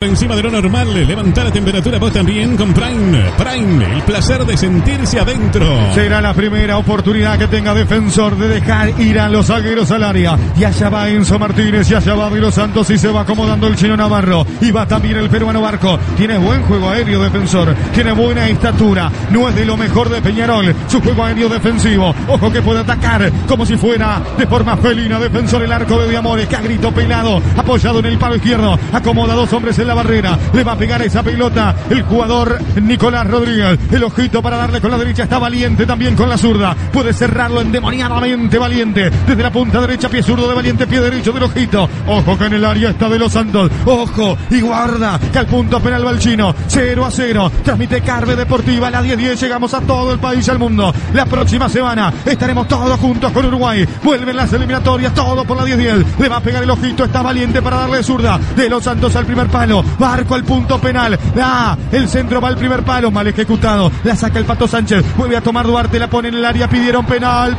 Encima de lo normal, levanta la temperatura vos también con Prime. Prime, el placer de sentirse adentro. Será la primera oportunidad que tenga Defensor de dejar ir a los zagueros al área. Y allá va Enzo Martínez, y allá va De Los Santos, y se va acomodando el chino Navarro. Y va también el peruano Barco. Tiene buen juego aéreo Defensor, tiene buena estatura. No es de lo mejor de Peñarol, su juego aéreo defensivo. Ojo que puede atacar como si fuera de forma felina. Defensor, el arco de Amores, que a grito pelado, apoyado en el palo izquierdo. Acomoda dos hombres en la barrera, le va a pegar esa pelota el jugador Nicolás Rodríguez. El ojito para darle con la derecha, está Valiente también con la zurda, puede cerrarlo endemoniadamente Valiente, desde la punta derecha, pie zurdo de Valiente, pie derecho del ojito. Ojo que en el área está De Los Santos, ojo y guarda que al punto penal va el chino. 0-0, transmite Carve Deportiva, la 10-10, llegamos a todo el país y al mundo. La próxima semana estaremos todos juntos con Uruguay, vuelven las eliminatorias, todo por la 10-10, le va a pegar el ojito, está Valiente para darle zurda. De Los Santos al primer palo, Barco al punto penal. El centro va al primer palo, mal ejecutado. La saca el Pato Sánchez, vuelve a tomar Duarte, la pone en el área, pidieron penal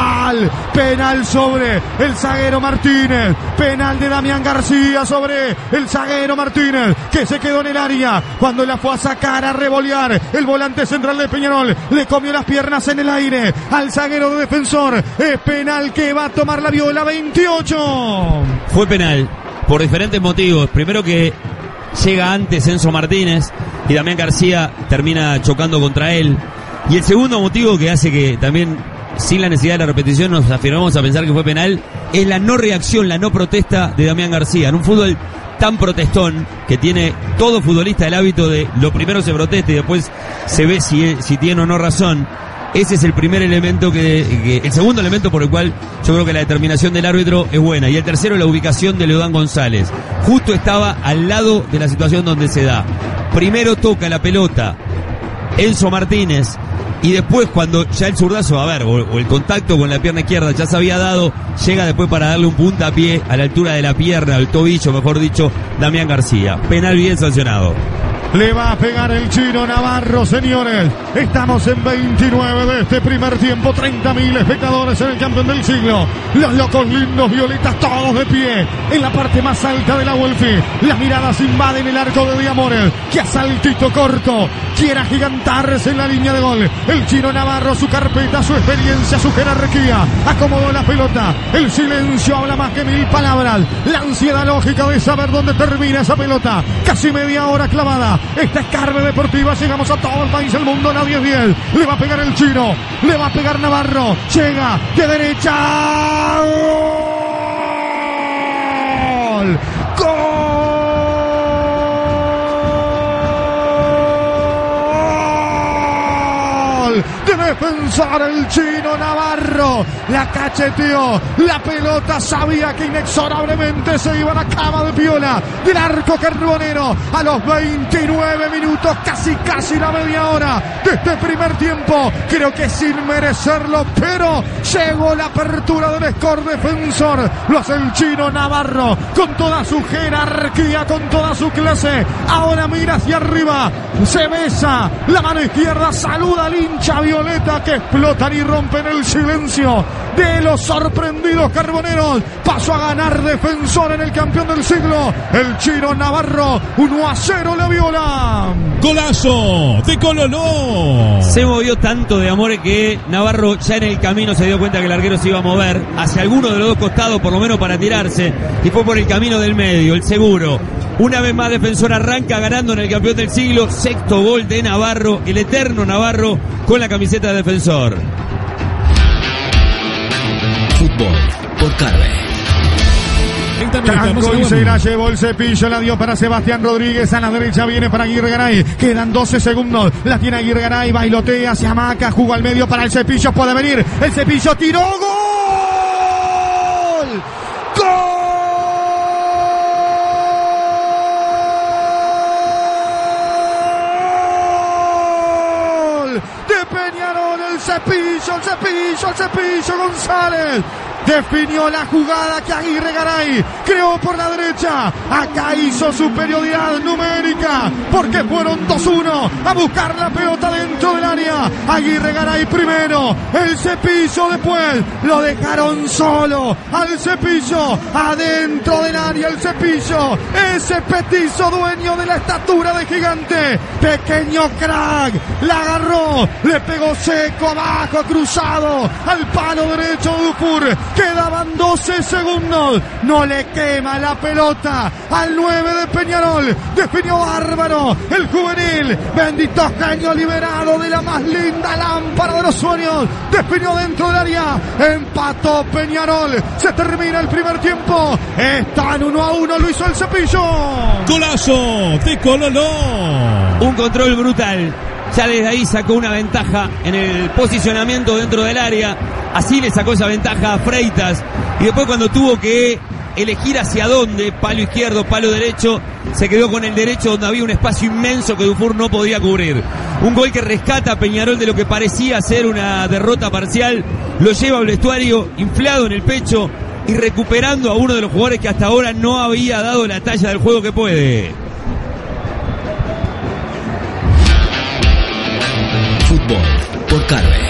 sobre el zaguero Martínez. Penal de Damián García sobre el zaguero Martínez, que se quedó en el área cuando la fue a sacar, a revolear. El volante central de Peñarol le comió las piernas en el aire al zaguero de Defensor. Es penal que va a tomar la Viola. 28. Fue penal por diferentes motivos. Primero que llega antes Enzo Martínez y Damián García termina chocando contra él. Y el segundo motivo que hace que también, sin la necesidad de la repetición, nos afirmamos a pensar que fue penal, es la no reacción, la no protesta de Damián García. En un fútbol tan protestón, que tiene todo futbolista el hábito de lo primero se protesta y después se ve si tiene o no razón. Ese es el primer elemento el segundo elemento por el cual yo creo que la determinación del árbitro es buena. Y el tercero, la ubicación de Leodán González. Justo estaba al lado de la situación donde se da. Primero toca la pelota Enzo Martínez, y después cuando ya el zurdazo, o el contacto con la pierna izquierda ya se había dado, llega después para darle un puntapié a la altura de la pierna, al tobillo, mejor dicho, Damián García. Penal bien sancionado. Le va a pegar el chino Navarro, señores. Estamos en 29 de este primer tiempo. 30.000 espectadores en el campeón del siglo. Los locos lindos violetas, todos de pie en la parte más alta de la Wolfi. Las miradas invaden el arco de Amores, que a saltito corto quiere agigantarse en la línea de gol. El chino Navarro, su carpeta, su experiencia, su jerarquía. Acomodó la pelota. El silencio habla más que 1000 palabras. La ansiedad lógica de saber dónde termina esa pelota. Casi media hora clavada. Esta es Carve Deportiva, llegamos a todo el país, el mundo, la 10-10. Le va a pegar el chino, le va a pegar Navarro. Llega de derecha. ¡Gol! ¡Gol! De Defensor, el chino Navarro. La cacheteó, la pelota sabía que inexorablemente se iba a la cama de Piola del arco carbonero a los 29 minutos, casi la media hora de este primer tiempo. Creo que sin merecerlo, pero llegó la apertura del score. Defensor, lo hace el chino Navarro con toda su jerarquía, con toda su clase. Ahora mira hacia arriba, se besa la mano izquierda, saluda al hincha violeta, que explotan y rompen el silencio de los sorprendidos carboneros. Pasó a ganar Defensor en el campeón del siglo, el chino Navarro. 1-0 la Viola. Golazo de Cololó. Se movió tanto de Amores que Navarro ya en el camino se dio cuenta que el arquero se iba a mover hacia alguno de los dos costados, por lo menos para tirarse, y fue por el camino del medio, el seguro. Una vez más Defensor arranca ganando en el campeón del siglo. Sexto gol de Navarro, el eterno Navarro, con la camiseta de Defensor. Fútbol por Carve. Tranco y se la llevó el cepillo, la dio para Sebastián Rodríguez, a la derecha viene para Aguirre Garay, quedan 12 segundos, la tiene Aguirre Garay, bailotea, se amaca, jugó al medio para el cepillo, puede venir, el cepillo tiró, ¡gol! ¡Gol! De Peñarol, el cepillo González. definió la jugada que Aguirre Garay creó por la derecha. Acá hizo superioridad numérica porque fueron 2-1 a buscar la pelota dentro del área. Aguirre Garay primero, el Cepillo después, lo dejaron solo al Cepillo adentro del área. El Cepillo, ese petizo dueño de la estatura de gigante, pequeño crack, la agarró, le pegó seco abajo, cruzado al palo derecho de Dufour. Quedaban 12 segundos, no le quema la pelota al 9 de Peñarol. Definió bárbaro el juvenil, bendito genio liberado de la más linda lámpara de los sueños. Definió dentro del área, empató Peñarol. Se termina el primer tiempo, están 1-1, lo hizo el Cepillo. Golazo de Cololó. Un control brutal. Ya desde ahí sacó una ventaja en el posicionamiento dentro del área. Así le sacó esa ventaja a Freitas. Y después cuando tuvo que elegir hacia dónde, palo izquierdo, palo derecho, se quedó con el derecho donde había un espacio inmenso que Dufour no podía cubrir. Un gol que rescata a Peñarol de lo que parecía ser una derrota parcial. Lo lleva al vestuario inflado en el pecho y recuperando a uno de los jugadores que hasta ahora no había dado la talla del juego que puede. Fútbol por Carve.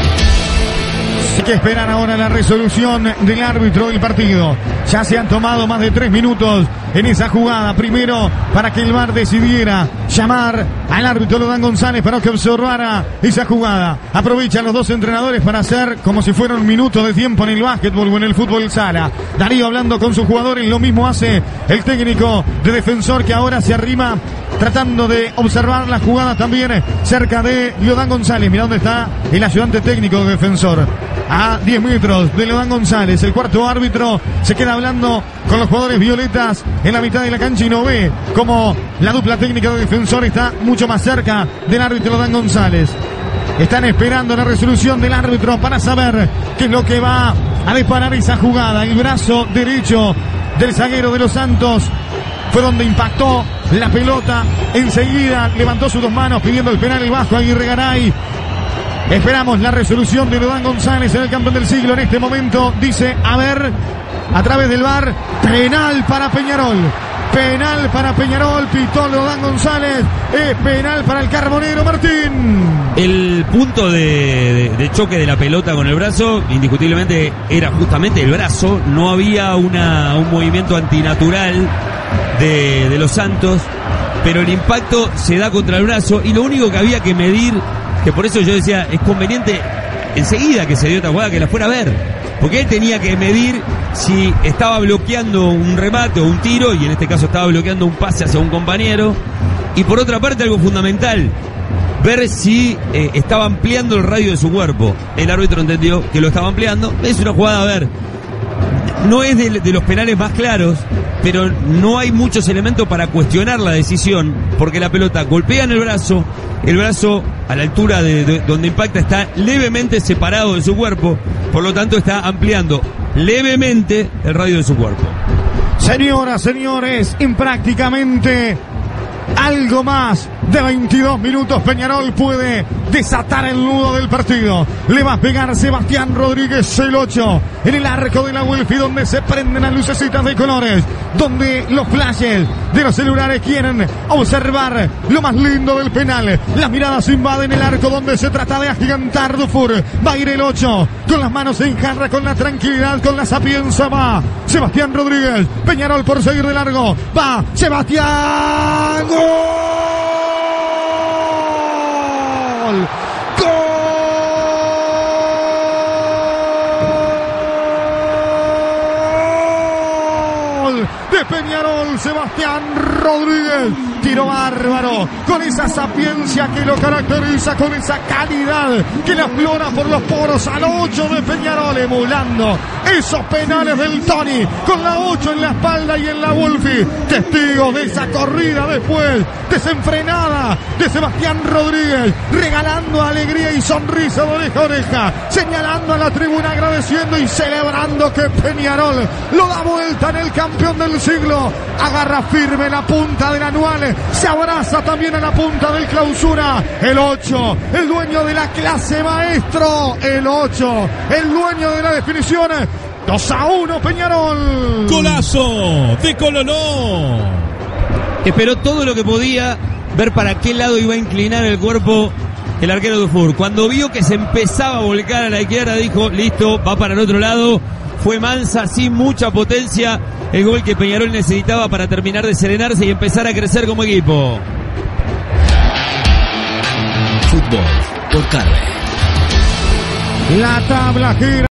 Hay que esperar ahora la resolución del árbitro del partido. Ya se han tomado más de 3 minutos en esa jugada. Primero, para que el VAR decidiera llamar al árbitro Lodán González para que observara esa jugada. Aprovechan los dos entrenadores para hacer como si fuera un minuto de tiempo en el básquetbol o en el fútbol sala. Darío hablando con sus jugadores, lo mismo hace el técnico de Defensor, que ahora se arrima tratando de observar la jugada también cerca de Lodán González. Mirá dónde está el ayudante técnico de Defensor. A 10 metros de Lodán González. El cuarto árbitro se queda hablando con los jugadores violetas en la mitad de la cancha y no ve como la dupla técnica de Defensor está mucho más cerca del árbitro Lodán González. Están esperando la resolución del árbitro para saber qué es lo que va a disparar esa jugada. El brazo derecho del zaguero de los Santos fue donde impactó la pelota. Enseguida levantó sus dos manos pidiendo el penal el vasco Aguirre Garay. Esperamos la resolución de Lodán González en el campeón del siglo. En este momento dice, a ver, a través del VAR, penal para Peñarol. Penal para Peñarol, pitó Lodán González. Es penal para el Carbonero Martín. El punto de choque de la pelota con el brazo, indiscutiblemente era justamente el brazo. No había un movimiento antinatural de los Santos, pero el impacto se da contra el brazo y lo único que había que medir, que por eso yo decía, es conveniente enseguida que se dio esta jugada que la fuera a ver, porque él tenía que medir si estaba bloqueando un remate o un tiro, y en este caso estaba bloqueando un pase hacia un compañero. Y por otra parte, algo fundamental, ver si estaba ampliando el radio de su cuerpo. El árbitro entendió que lo estaba ampliando. Es una jugada, a ver, no es de los penales más claros, pero no hay muchos elementos para cuestionar la decisión, porque la pelota golpea en el brazo a la altura de donde impacta está levemente separado de su cuerpo, por lo tanto está ampliando levemente el radio de su cuerpo. Señoras, señores, en prácticamente algo más de 22 minutos Peñarol puede desatar el nudo del partido. Le va a pegar Sebastián Rodríguez, el 8, en el arco de la Wilfi, donde se prenden las lucecitas de colores, donde los flashes de los celulares quieren observar lo más lindo del penal. Las miradas invaden el arco donde se trata de agigantar Dufour. Va a ir el 8 con las manos en jarra, con la tranquilidad, con la sapiencia. Va Sebastián Rodríguez. Peñarol por seguir de largo. Va Sebastián. ¡Gol! ¡Gol! De Peñarol, Sebastián Rodríguez. Tiro bárbaro, con esa sapiencia que lo caracteriza, con esa calidad que le aflora por los poros al 8 de Peñarol, emulando esos penales del Tony, con la 8 en la espalda y en la Wolfi. Testigos de esa corrida después, desenfrenada de Sebastián Rodríguez, regalando alegría y sonrisa de oreja a oreja, señalando a la tribuna, agradeciendo y celebrando que Peñarol lo da vuelta en el campeón del siglo. Agarra firme la punta del anual, se abraza también a la punta del clausura. El 8, el dueño de la clase maestro. El 8, el dueño de la definición. 2-1 Peñarol. Golazo de Cololó. Esperó todo lo que podía, ver para qué lado iba a inclinar el cuerpo el arquero Dufour. Cuando vio que se empezaba a volcar a la izquierda, dijo, listo, va para el otro lado. Fue mansa, sin mucha potencia, el gol que Peñarol necesitaba para terminar de serenarse y empezar a crecer como equipo. Fútbol por Carve. La tabla gira.